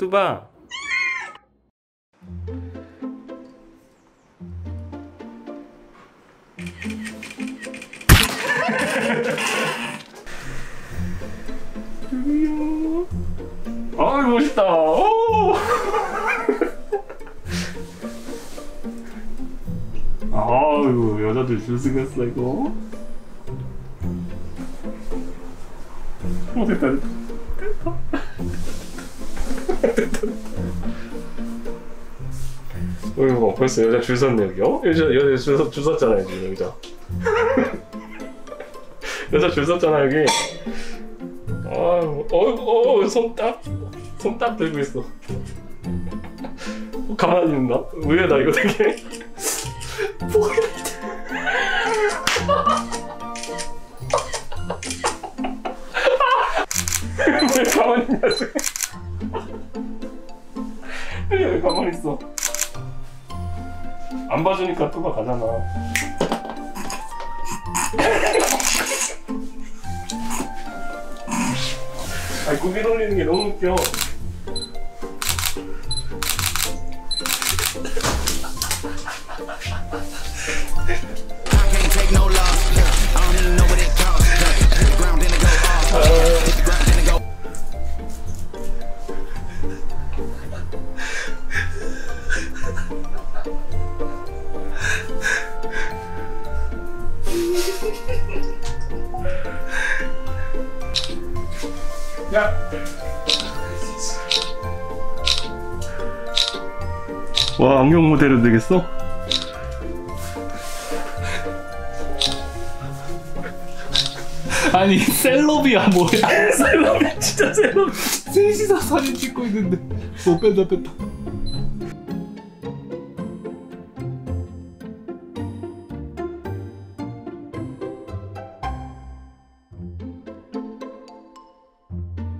뚜바. 아이 멋있다. 오! 아유 여자들 줄 서겠어 이거. 됐다 됐다. 어이구 벌써 여자 줄 섰네 여기. 여자 줄 섰잖아요 지금 여기다. 여자 줄 섰잖아 여기. 아유 손 딱 들고 있어. 가만히 있나? 의외다 이거 되게. 뭐야? 왜 가만히 있냐 왜 가만히 있어? 안 봐주니까 뚜바 가잖아. 아니 고개 돌리는 게 너무 웃겨. 야! 와 안경 모델은 되겠어? 아니 셀럽이야 뭐야. 셀럽 진짜 셀럽. 셋이서 사진 찍고 있는데 못 뺀다.